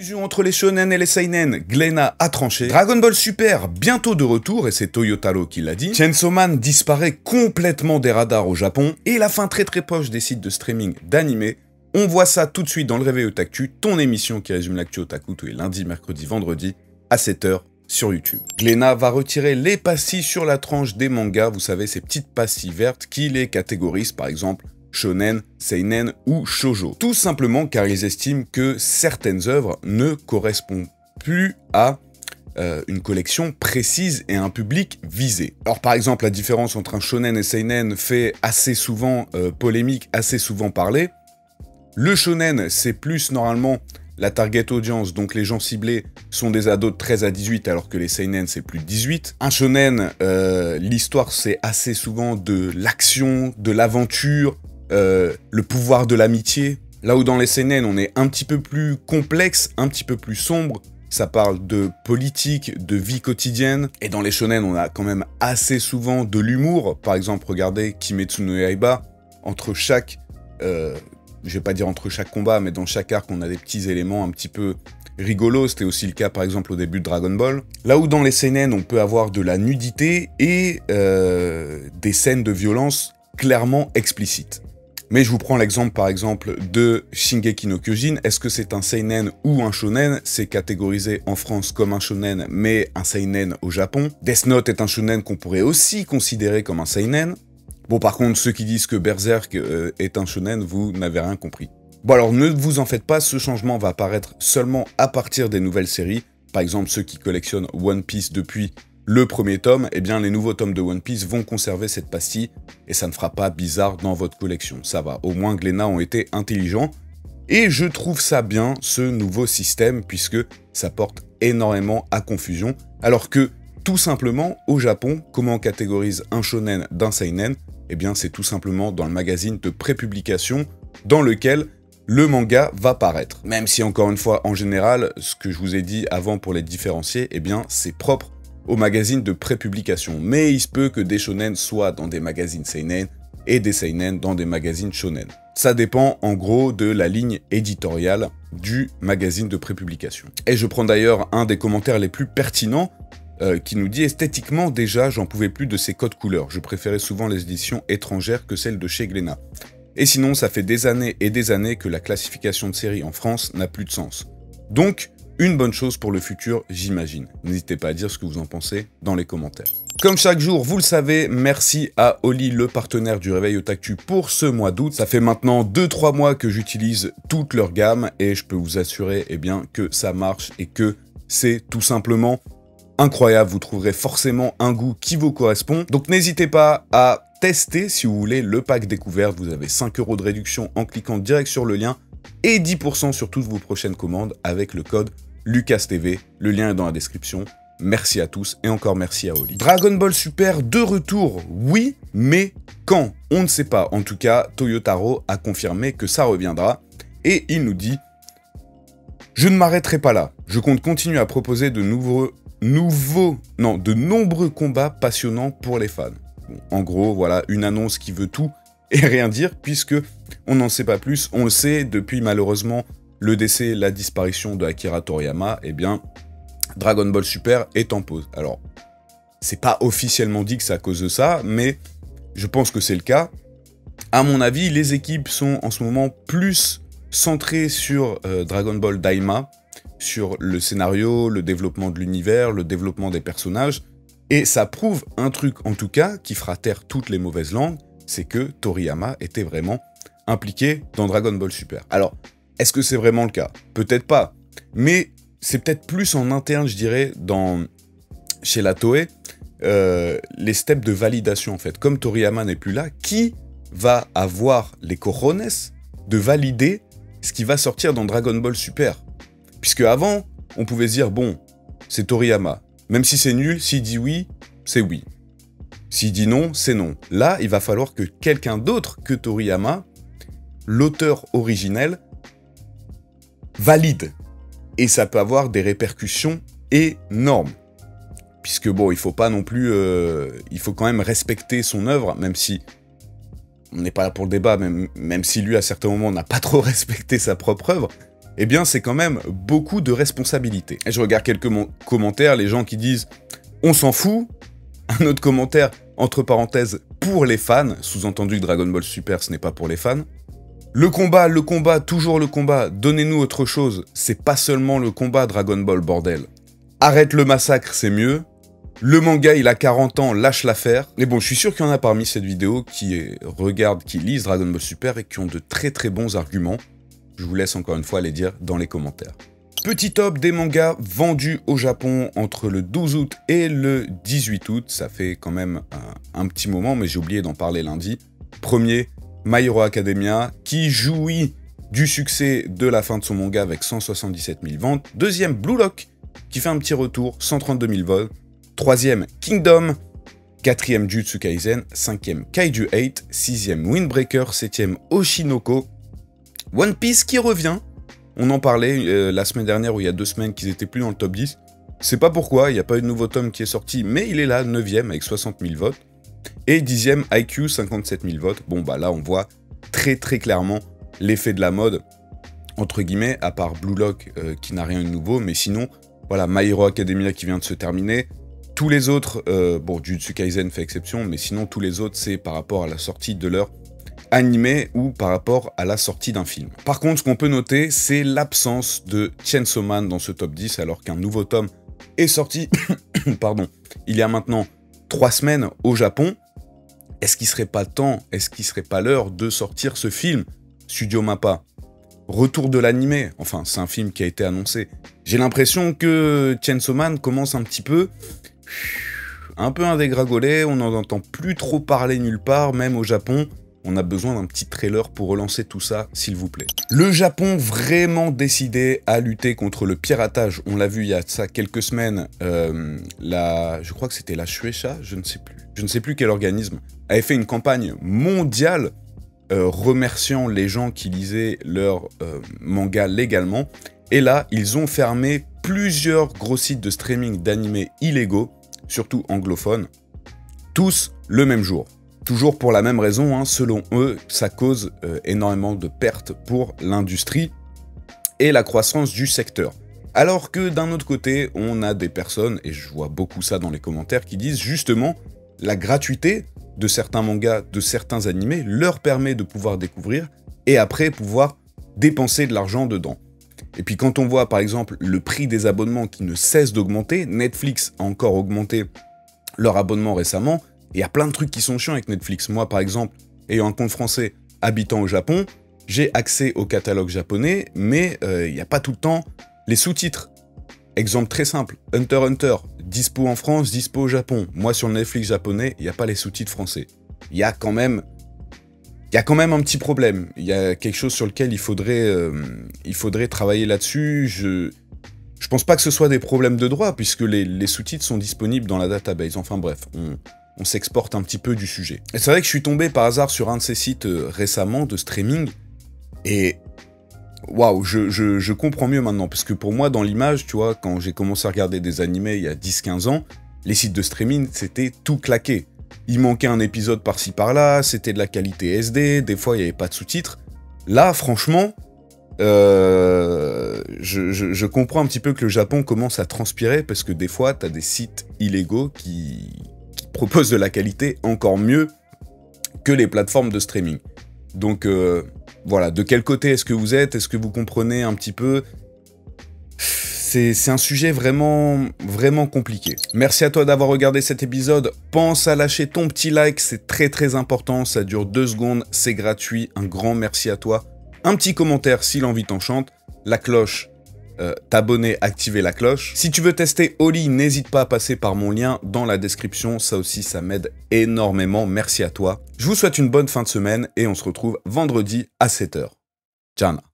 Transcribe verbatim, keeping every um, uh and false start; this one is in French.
Fusion entre les shonen et les seinen, Glénat a tranché. Dragon Ball Super, bientôt de retour, et c'est Toyotaro qui l'a dit. Chainsaw Man disparaît complètement des radars au Japon, et la fin très très proche des sites de streaming d'animé. On voit ça tout de suite dans le Réveil Otaku, ton émission qui résume l'actu otaku tous les lundis, mercredis, vendredis, à sept heures sur YouTube. Glénat va retirer les pastilles sur la tranche des mangas, vous savez, ces petites pastilles vertes qui les catégorisent, par exemple, shonen, seinen ou shoujo. Tout simplement car ils estiment que certaines œuvres ne correspondent plus à euh, une collection précise et un public visé. Alors par exemple, la différence entre un shonen et seinen fait assez souvent euh, polémique, assez souvent parler. Le shonen, c'est plus normalement la target audience, donc les gens ciblés sont des ados de treize à dix-huit, alors que les seinen, c'est plus de dix-huit. Un shonen, euh, l'histoire, c'est assez souvent de l'action, de l'aventure, Euh, le pouvoir de l'amitié. Là où dans les seinen, on est un petit peu plus complexe, un petit peu plus sombre, ça parle de politique, de vie quotidienne. Et dans les shonen, on a quand même assez souvent de l'humour. Par exemple, regardez Kimetsu no Yaiba, entre chaque... Euh, je vais pas dire entre chaque combat, mais dans chaque arc, on a des petits éléments un petit peu rigolos. C'était aussi le cas, par exemple, au début de Dragon Ball. Là où dans les seinen, on peut avoir de la nudité et euh, des scènes de violence clairement explicites. Mais je vous prends l'exemple, par exemple, de Shingeki no Kyojin. Est-ce que c'est un seinen ou un shonen? C'est catégorisé en France comme un shonen, mais un seinen au Japon. Death Note est un shonen qu'on pourrait aussi considérer comme un seinen. Bon, par contre, ceux qui disent que Berserk euh, est un shonen, vous n'avez rien compris. Bon, alors ne vous en faites pas, ce changement va apparaître seulement à partir des nouvelles séries. Par exemple, ceux qui collectionnent One Piece depuis le premier tome, eh bien les nouveaux tomes de One Piece vont conserver cette pastille et ça ne fera pas bizarre dans votre collection. Ça va, au moins Glénat ont été intelligents et je trouve ça bien ce nouveau système puisque ça porte énormément à confusion. Alors que tout simplement au Japon, comment on catégorise un shonen d'un seinen? Eh bien c'est tout simplement dans le magazine de prépublication dans lequel le manga va paraître. Même si encore une fois en général, ce que je vous ai dit avant pour les différencier, eh bien c'est propre au magazine de prépublication, mais il se peut que des shonen soient dans des magazines seinen et des seinen dans des magazines shonen. Ça dépend en gros de la ligne éditoriale du magazine de prépublication. Et je prends d'ailleurs un des commentaires les plus pertinents euh, qui nous dit « Esthétiquement déjà, j'en pouvais plus de ces codes couleurs. Je préférais souvent les éditions étrangères que celles de chez Glénat. Et sinon, ça fait des années et des années que la classification de série en France n'a plus de sens. Donc, une bonne chose pour le futur, j'imagine. N'hésitez pas à dire ce que vous en pensez dans les commentaires. Comme chaque jour, vous le savez, merci à Oli, le partenaire du Réveil Otaku pour ce mois d'août. Ça fait maintenant deux trois mois que j'utilise toute leur gamme et je peux vous assurer eh bien, que ça marche et que c'est tout simplement incroyable. Vous trouverez forcément un goût qui vous correspond. Donc n'hésitez pas à tester si vous voulez le pack découverte. Vous avez cinq euros de réduction en cliquant direct sur le lien et dix pour cent sur toutes vos prochaines commandes avec le code LucasTV, le lien est dans la description. Merci à tous et encore merci à Oli. Dragon Ball Super de retour, oui, mais quand? On ne sait pas. En tout cas, Toyotaro a confirmé que ça reviendra et il nous dit « Je ne m'arrêterai pas là. Je compte continuer à proposer de nouveaux, nouveaux, non, de nombreux combats passionnants pour les fans. » Bon, en gros, voilà, une annonce qui veut tout et rien dire puisque on n'en sait pas plus. On le sait depuis malheureusement le décès, la disparition de Akira Toriyama, eh bien, Dragon Ball Super est en pause. Alors, c'est pas officiellement dit que c'est à cause de ça, mais je pense que c'est le cas. À mon avis, les équipes sont en ce moment plus centrées sur euh, Dragon Ball Daima, sur le scénario, le développement de l'univers, le développement des personnages, et ça prouve un truc, en tout cas, qui fera taire toutes les mauvaises langues, c'est que Toriyama était vraiment impliqué dans Dragon Ball Super. Alors, est-ce que c'est vraiment le cas? Peut-être pas. Mais c'est peut-être plus en interne, je dirais, dans... chez la Toei, euh, les steps de validation, en fait. Comme Toriyama n'est plus là, qui va avoir les cojones de valider ce qui va sortir dans Dragon Ball Super? Puisque avant, on pouvait se dire, bon, c'est Toriyama. Même si c'est nul, s'il dit oui, c'est oui. S'il dit non, c'est non. Là, il va falloir que quelqu'un d'autre que Toriyama, l'auteur originel, valide. Et ça peut avoir des répercussions énormes. Puisque bon, il faut pas non plus... Euh, il faut quand même respecter son œuvre, même si... On n'est pas là pour le débat, même, même si lui, à certains moments, n'a pas trop respecté sa propre œuvre. eh bien c'est quand même beaucoup de responsabilités. Et je regarde quelques commentaires, les gens qui disent « on s'en fout », un autre commentaire, entre parenthèses, « pour les fans », sous-entendu que Dragon Ball Super ce n'est pas pour les fans. Le combat, le combat, toujours le combat, donnez-nous autre chose, c'est pas seulement le combat Dragon Ball, bordel. Arrête le massacre, c'est mieux. Le manga, il a quarante ans, lâche l'affaire. Mais bon, je suis sûr qu'il y en a parmi cette vidéo qui regardent, qui lisent Dragon Ball Super et qui ont de très très bons arguments. Je vous laisse encore une fois les dire dans les commentaires. Petit top des mangas vendus au Japon entre le douze août et le dix-huit août. Ça fait quand même un, un petit moment, mais j'ai oublié d'en parler lundi. Premier, My Hero Academia, qui jouit du succès de la fin de son manga avec cent soixante-dix-sept mille ventes. Deuxième, Blue Lock, qui fait un petit retour, cent trente-deux mille ventes. Troisième, Kingdom. Quatrième, Jujutsu Kaisen. Cinquième, Kaiju huit. Sixième, Windbreaker. Septième, Oshinoko. One Piece qui revient. On en parlait euh, la semaine dernière ou il y a deux semaines qu'ils étaient plus dans le top dix. C'est pas pourquoi, il n'y a pas eu de nouveau tome qui est sorti, mais il est là, neuvième avec soixante mille votes. Et dixième, I Q, cinquante-sept mille votes. Bon, bah là, on voit très très clairement l'effet de la mode, entre guillemets, à part Blue Lock, euh, qui n'a rien de nouveau. Mais sinon, voilà, My Hero Academia qui vient de se terminer. Tous les autres, euh, bon, Jujutsu Kaisen fait exception, mais sinon, tous les autres, c'est par rapport à la sortie de leur animé ou par rapport à la sortie d'un film. Par contre, ce qu'on peut noter, c'est l'absence de Chainsaw Man dans ce top dix, alors qu'un nouveau tome est sorti, pardon, il y a maintenant trois semaines au Japon. Est-ce qu'il serait pas temps, est-ce qu'il serait pas l'heure de sortir ce film, Studio Mappa? Retour de l'animé, enfin c'est un film qui a été annoncé. J'ai l'impression que Chainsaw Man commence un petit peu, un peu un dégringolé, on n'en entend plus trop parler nulle part, même au Japon. On a besoin d'un petit trailer pour relancer tout ça, s'il vous plaît. Le Japon vraiment décidé à lutter contre le piratage. On l'a vu il y a ça quelques semaines, euh, la, je crois que c'était la Shueisha, je ne sais plus. Je ne sais plus quel organisme avait fait une campagne mondiale euh, remerciant les gens qui lisaient leur euh, manga légalement. Et là, ils ont fermé plusieurs gros sites de streaming d'animés illégaux, surtout anglophones, tous le même jour. Toujours pour la même raison, hein, selon eux, ça cause euh, énormément de pertes pour l'industrie et la croissance du secteur. Alors que d'un autre côté, on a des personnes, et je vois beaucoup ça dans les commentaires, qui disent justement la gratuité de certains mangas, de certains animés, leur permet de pouvoir découvrir et après pouvoir dépenser de l'argent dedans. Et puis quand on voit par exemple le prix des abonnements qui ne cesse d'augmenter, Netflix a encore augmenté leur abonnement récemment. Il y a plein de trucs qui sont chiants avec Netflix. Moi, par exemple, ayant un compte français habitant au Japon, j'ai accès au catalogue japonais, mais euh, il n'y a pas tout le temps les sous-titres. Exemple très simple, Hunter x Hunter, dispo en France, dispo au Japon. Moi, sur le Netflix japonais, il n'y a pas les sous-titres français. Il y a quand même... Il y a quand même un petit problème. Il y a quelque chose sur lequel il faudrait, euh, il faudrait travailler là-dessus. Je... Je pense pas que ce soit des problèmes de droit, puisque les, les sous-titres sont disponibles dans la database. Enfin bref, on... on s'exporte un petit peu du sujet. Et c'est vrai que je suis tombé par hasard sur un de ces sites euh, récemment de streaming, et waouh, je, je, je comprends mieux maintenant, parce que pour moi, dans l'image, tu vois, quand j'ai commencé à regarder des animés il y a dix quinze ans, les sites de streaming, c'était tout claqué. Il manquait un épisode par-ci par-là, c'était de la qualité S D, des fois il n'y avait pas de sous-titres. Là, franchement, euh, je, je, je comprends un petit peu que le Japon commence à transpirer, parce que des fois, tu as des sites illégaux qui... propose de la qualité encore mieux que les plateformes de streaming. Donc euh, voilà, de quel côté est-ce que vous êtes? Est-ce que vous comprenez un petit peu? C'est un sujet vraiment, vraiment compliqué. Merci à toi d'avoir regardé cet épisode. Pense à lâcher ton petit like, c'est très très important. Ça dure deux secondes, c'est gratuit. Un grand merci à toi. Un petit commentaire si l'envie t'enchante. La cloche. Euh, t'abonner, activer la cloche. Si tu veux tester Oli, n'hésite pas à passer par mon lien dans la description, ça aussi ça m'aide énormément, merci à toi. Je vous souhaite une bonne fin de semaine et on se retrouve vendredi à sept heures. Ciao.